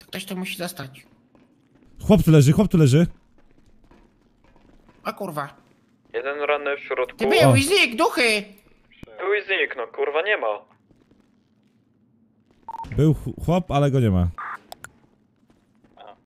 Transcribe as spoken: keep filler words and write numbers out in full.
To ktoś to musi zostać. Chłop tu leży, chłop tu leży. A kurwa. Jeden ranny w środku. Ty był i znik, duchy! Tu i zniknął, kurwa nie ma. Był ch- chłop, ale go nie ma.